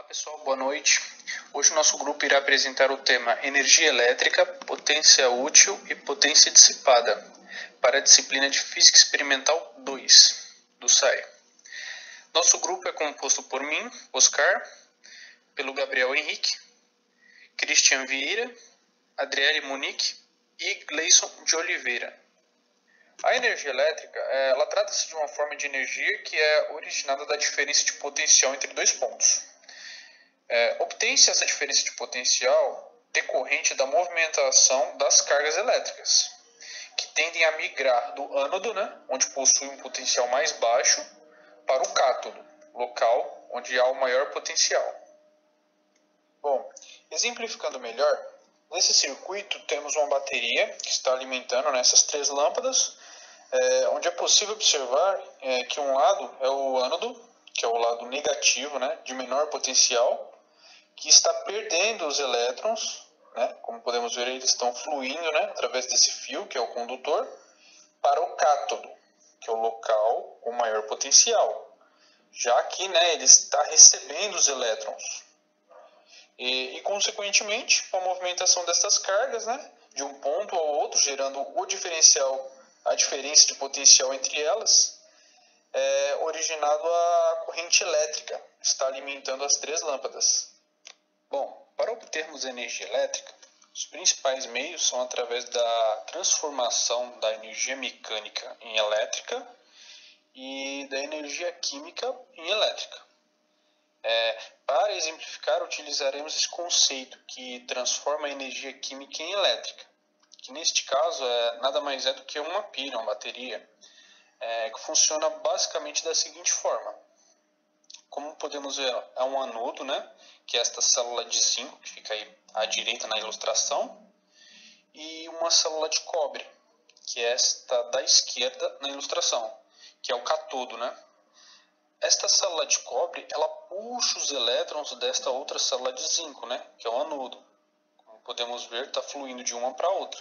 Pessoal, boa noite. Hoje o nosso grupo irá apresentar o tema Energia Elétrica, Potência Útil e Potência Dissipada para a disciplina de Física Experimental 2 do SAE. Nosso grupo é composto por mim, Oscar, pelo Gabriel Henrique, Cristian Vieira, Adriele Monique e Gleison de Oliveira. A energia elétrica, ela trata-se de uma forma de energia que é originada da diferença de potencial entre dois pontos. Obtém-se essa diferença de potencial decorrente da movimentação das cargas elétricas, que tendem a migrar do ânodo, onde possui um potencial mais baixo, para o cátodo, local onde há o maior potencial. Bom, exemplificando melhor, nesse circuito temos uma bateria que está alimentando essas três lâmpadas, onde é possível observar que um lado é o ânodo, que é o lado negativo, de menor potencial, que está perdendo os elétrons, como podemos ver, eles estão fluindo através desse fio, que é o condutor, para o cátodo, que é o local com maior potencial, já que ele está recebendo os elétrons. E consequentemente, com a movimentação dessas cargas, de um ponto ao outro, gerando o diferencial, a diferença de potencial entre elas, é originado a corrente elétrica, que está alimentando as três lâmpadas. Bom, para obtermos energia elétrica, os principais meios são através da transformação da energia mecânica em elétrica e da energia química em elétrica. Para exemplificar, utilizaremos esse conceito que transforma a energia química em elétrica, que neste caso nada mais é do que uma pilha, uma bateria, que funciona basicamente da seguinte forma. Como podemos ver, é um anodo, que é esta célula de zinco, que fica aí à direita na ilustração, e uma célula de cobre, que é esta da esquerda na ilustração, que é o catodo, Esta célula de cobre, ela puxa os elétrons desta outra célula de zinco, que é o anodo. Como podemos ver, está fluindo de uma para a outra.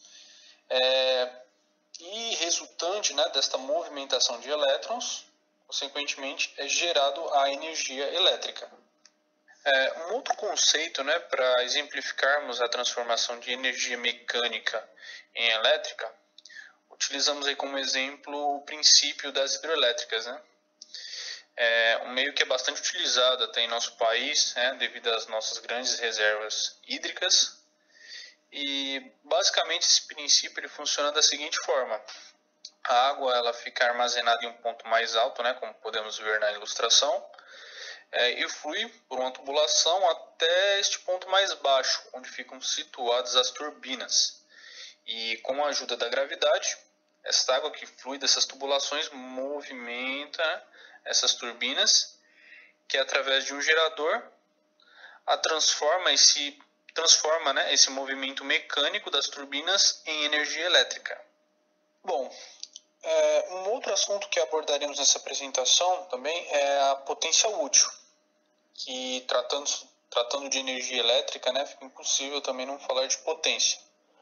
E resultante desta movimentação de elétrons, consequentemente, é gerado a energia elétrica. Um outro conceito, para exemplificarmos a transformação de energia mecânica em elétrica, utilizamos aí como exemplo o princípio das hidrelétricas, um meio que é bastante utilizado até em nosso país, devido às nossas grandes reservas hídricas. E basicamente esse princípio ele funciona da seguinte forma: a água ela fica armazenada em um ponto mais alto, como podemos ver na ilustração, e flui por uma tubulação até este ponto mais baixo, onde ficam situadas as turbinas. E com a ajuda da gravidade, esta água que flui dessas tubulações movimenta essas turbinas, que através de um gerador transforma esse movimento mecânico das turbinas em energia elétrica. Bom, um outro assunto que abordaremos nessa apresentação também é a potência útil, que tratando de energia elétrica, fica impossível também não falar de potência.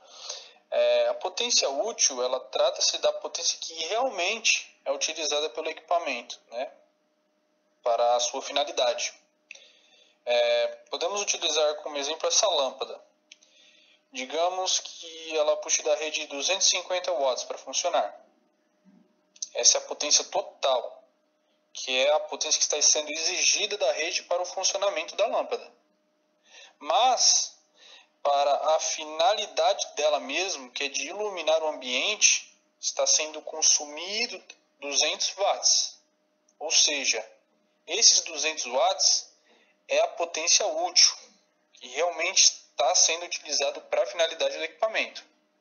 A potência útil, ela trata-se da potência que realmente é utilizada pelo equipamento, para a sua finalidade. Podemos utilizar como exemplo essa lâmpada. Digamos que ela puxe da rede de 250 watts para funcionar. Essa é a potência total, que é a potência que está sendo exigida da rede para o funcionamento da lâmpada. Mas, para a finalidade dela mesmo, que é de iluminar o ambiente, está sendo consumido 200 watts. Ou seja, esses 200 watts é a potência útil, que realmente está sendo utilizado para a finalidade do equipamento.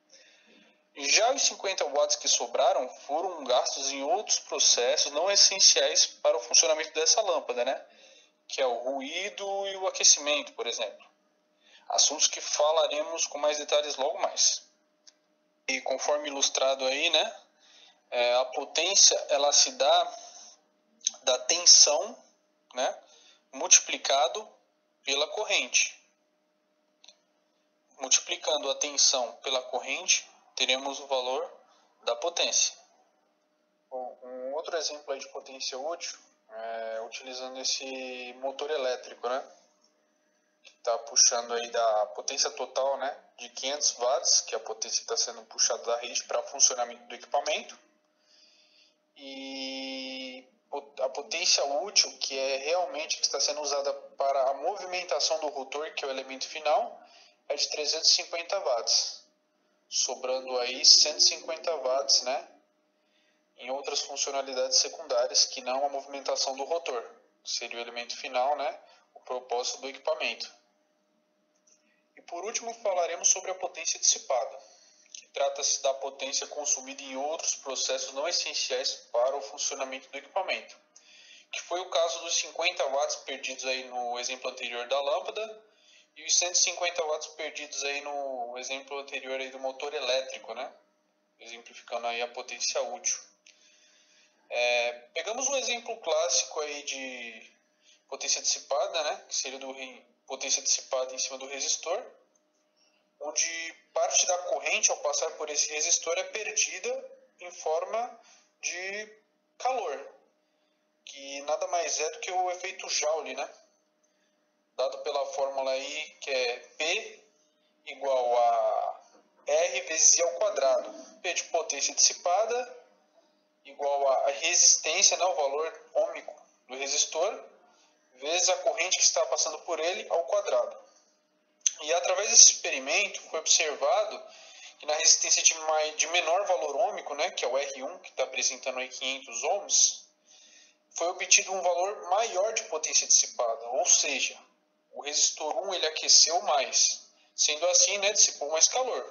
Já os 50 watts que sobraram foram gastos em outros processos não essenciais para o funcionamento dessa lâmpada, que é o ruído e o aquecimento, por exemplo. Assuntos que falaremos com mais detalhes logo mais. E conforme ilustrado aí, a potência ela se dá da tensão, multiplicado pela corrente. Multiplicando a tensão pela corrente, teremos o valor da potência. Bom, um outro exemplo aí de potência útil utilizando esse motor elétrico, né? Que está puxando aí da potência total, né? De 500 watts, que é a potência que está sendo puxada da rede para funcionamento do equipamento. E a potência útil, que é realmente que está sendo usada para a movimentação do rotor, que é o elemento final, é de 350 watts, sobrando aí 150 watts, né, em outras funcionalidades secundárias que não a movimentação do rotor, que seria o elemento final, né, o propósito do equipamento. E por último falaremos sobre a potência dissipada, que trata-se da potência consumida em outros processos não essenciais para o funcionamento do equipamento, que foi o caso dos 50 watts perdidos aí no exemplo anterior da lâmpada e os 150 watts perdidos aí no exemplo anterior aí do motor elétrico, né? Exemplificando aí a potência útil. Pegamos um exemplo clássico aí de potência dissipada, né? Que seria do potência dissipada em cima do resistor, onde parte da corrente ao passar por esse resistor é perdida em forma de calor, que nada mais é do que o efeito Joule, né? Dado pela fórmula aí que é P igual a R vezes I ao quadrado. P de potência dissipada igual a resistência, né, o valor ôhmico do resistor, vezes a corrente que está passando por ele ao quadrado. E através desse experimento foi observado que na resistência de menor valor ôhmico, né, que é o R1, que está apresentando aí 500 ohms, foi obtido um valor maior de potência dissipada, ou seja, o resistor 1 ele aqueceu mais, sendo assim, né, dissipou mais calor.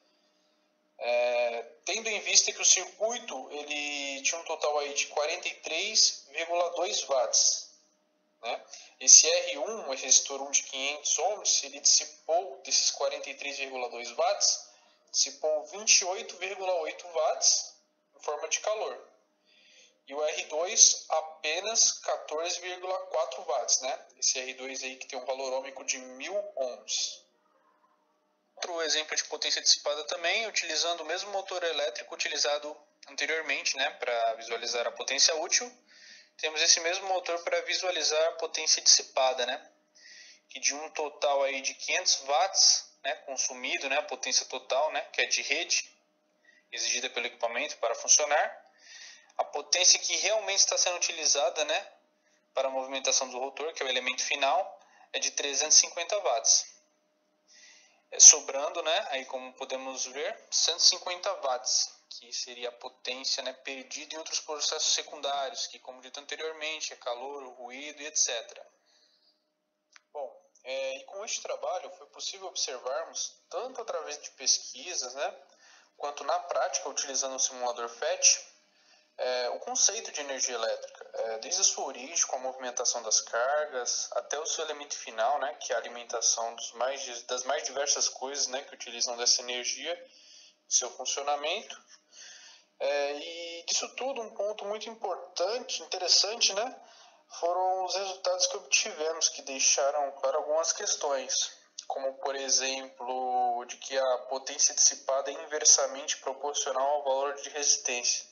Tendo em vista que o circuito ele tinha um total aí de 43,2 watts. Né? Esse R1, esse resistor 1 de 500 ohms, ele dissipou desses 43,2 watts, dissipou 28,8 watts em forma de calor. E o R2 apenas 14,4 watts, né? Esse R2 aí que tem um valor ôhmico de 1000 ohms. Outro exemplo de potência dissipada também, utilizando o mesmo motor elétrico utilizado anteriormente, né, para visualizar a potência útil. Temos esse mesmo motor para visualizar a potência dissipada, né, que de um total aí de 500 watts, né, consumido, né, a potência total, né, que é de rede, exigida pelo equipamento para funcionar. A potência que realmente está sendo utilizada, né, para a movimentação do rotor, que é o elemento final, é de 350 watts. Sobrando, né, aí como podemos ver, 150 watts, que seria a potência, né, perdida em outros processos secundários, que como dito anteriormente, é calor, ruído e etc. Bom, e com este trabalho foi possível observarmos, tanto através de pesquisas, né, quanto na prática, utilizando o simulador FET, o conceito de energia elétrica, desde a sua origem, com a movimentação das cargas, até o seu elemento final, né, que é a alimentação das mais diversas coisas, né, que utilizam dessa energia em seu funcionamento. E disso tudo, um ponto muito importante, interessante, né, foram os resultados que obtivemos, que deixaram claro algumas questões, como, por exemplo, de que a potência dissipada é inversamente proporcional ao valor de resistência.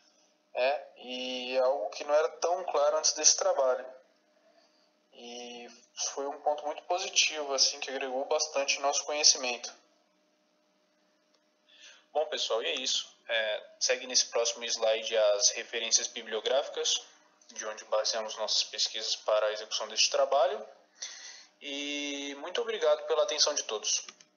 E algo que não era tão claro antes desse trabalho. E foi um ponto muito positivo, assim, que agregou bastante no nosso conhecimento. Bom, pessoal, e é isso. Segue nesse próximo slide as referências bibliográficas, de onde baseamos nossas pesquisas para a execução deste trabalho. E muito obrigado pela atenção de todos.